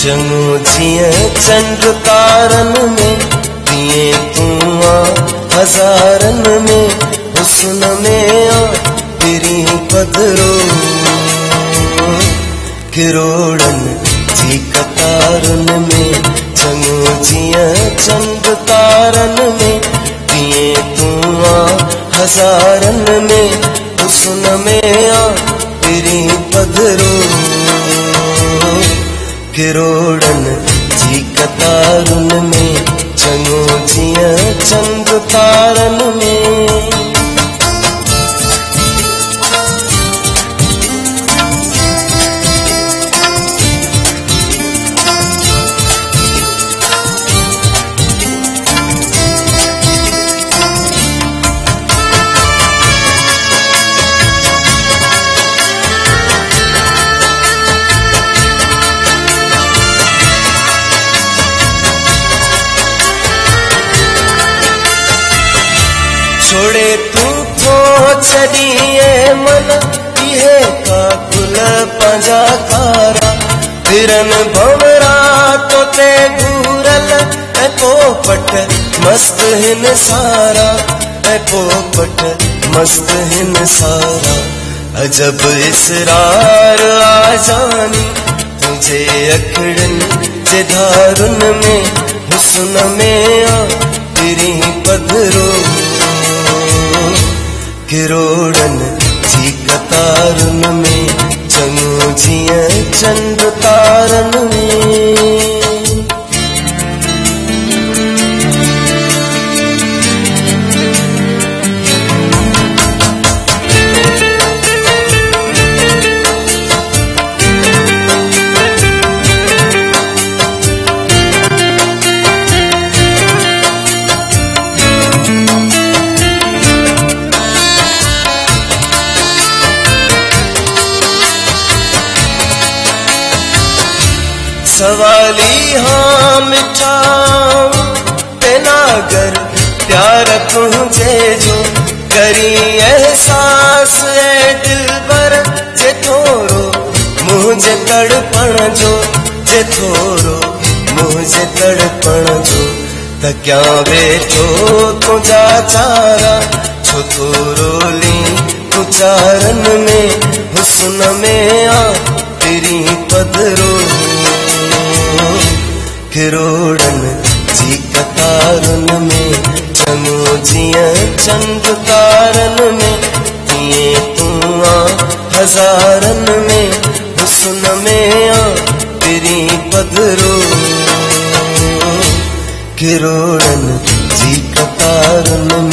चङो जीअं चंड तारन में तीअं तूं आ हज़ारन में हुस्न में आ तेरी पधरो किरोड़न जी कतारन में चङो जीअं चंड तारन में तीअं तूं आ हज़ारन में हुस्न में आ तेरी पधरो किरोड़न जी कतारन में चङो जीअं चंड तारन में। छोड़े तू थो छड़िए मन इहे का कुल पंजा कारा फिरन भंवरा तो ते घूरल ऐ पोपट मस्त हिन सारा ऐ पोपट मस्त हिन सारा अजब इसरार आ जानी तुझे अखड़न जे धारुन में हुस्न में आ तेरी पधरो किरोड़न जी कतारन में चङो जीअं चंड तारन में। सवाली हाँ मिठा पेनागर प्यार तुझे जो करी एहसास है दिल पर जे थोरो मुझे तड़पण जो जे थोरो मुझे तड़पण जो त क्या वेठो तुझा चारा छो थोरो ली तू चारन में हुस्न में आ तेरी पधरो किरोड़न जी कतारन में चङो जीअं चंड तारन में तीअं तूं आ हज़ारन में हुस्न में आ तेरी पधरो किरोड़न जी कतारन में।